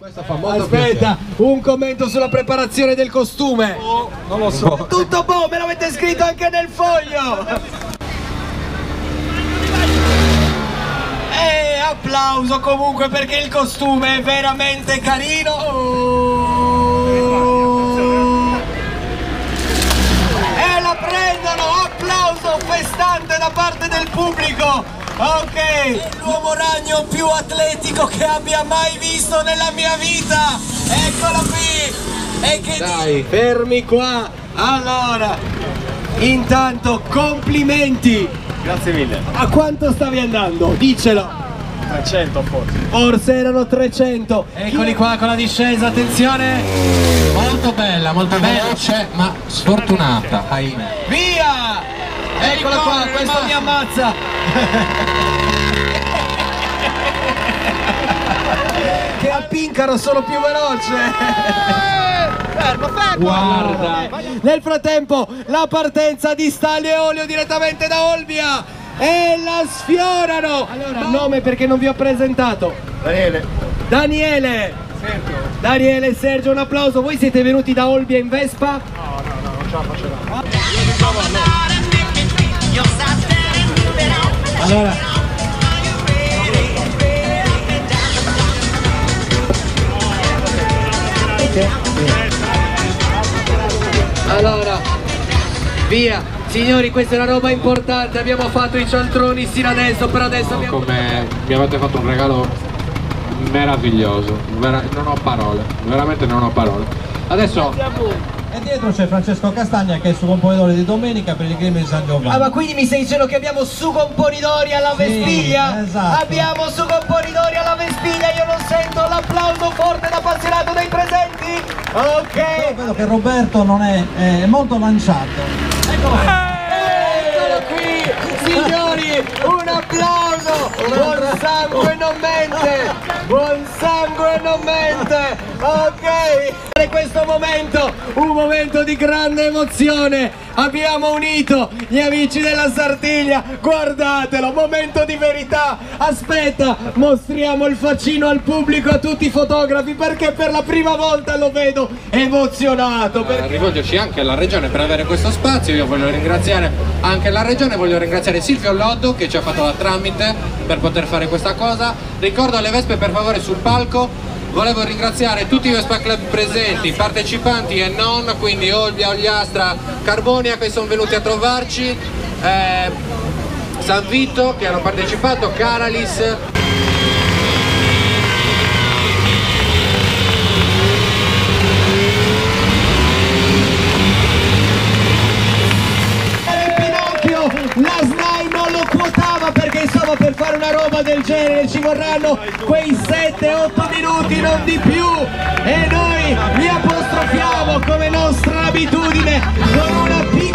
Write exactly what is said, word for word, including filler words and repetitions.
Questo fa molto Aspetta, piacere. Un commento sulla preparazione del costume. Oh, non lo so. Tutto boh, me l'avete scritto anche nel foglio. E applauso comunque perché il costume è veramente carino. Oh. E la prendono, applauso festante da parte del pubblico. Ok, l'uomo ragno più atletico che abbia mai visto nella mia vita. Eccolo qui. E che dai, fermi qua. Allora, intanto complimenti. Grazie mille. A quanto stavi andando? Dicelo. trecento forse. Forse erano trecento. Eccoli qua con la discesa, attenzione. Molto bella, molto veloce, ma sfortunata, ahimè. Via! Eccola qua, questo mi ammazza. Che a Pincaro sono più veloce. Fermo, fermo. Guarda. Nel frattempo la partenza di Stanley e Olio direttamente da Olbia. E la sfiorano. Allora, nome perché non vi ho presentato. Daniele. Daniele. Sergio. Daniele e Sergio, un applauso. Voi siete venuti da Olbia in Vespa? No, no, no, non ce la facevamo. Allora, okay. Allora, via, signori, questa è una roba importante. Abbiamo fatto i cialtroni sino adesso, però adesso abbiamo... Come mi avete fatto un regalo meraviglioso, Vera... non ho parole, veramente non ho parole. Adesso... E dietro c'è Francesco Castagna che è il suo componitore di domenica per il Gremio di San Giovanni. Ah, ma quindi mi stai dicendo che abbiamo su componidori alla Vespiglia? Sì, esatto. Abbiamo su componidori alla Vespiglia, io non sento l'applauso forte ed appassionato dei presenti? Ok! Io vedo che Roberto non è, è molto lanciato. Eccolo qua. Eccolo qui, signori, un applauso! Buon sangue non mente! Buon sangue non mente! Ok! In questo momento, un momento di grande emozione, abbiamo unito gli amici della Sardegna, guardatelo, momento di verità. Aspetta, mostriamo il faccino al pubblico, a tutti i fotografi, perché per la prima volta lo vedo emozionato. Per rivolgerci anche alla regione per avere questo spazio. Io voglio ringraziare anche la regione, voglio ringraziare Silvio Loddo che ci ha fatto da tramite per poter fare questa cosa. Ricordo alle Vespe per favore sul palco. Volevo ringraziare tutti i Vespa Club presenti, partecipanti e non, quindi Olbia, Ogliastra, Carbonia che sono venuti a trovarci, eh, San Vito che hanno partecipato, Caralis. La S N A I non lo quotava perché insomma per fare una roba del genere ci vorranno quei sette otto minuti, non di più, e noi li apostrofiamo come nostra abitudine con una piccola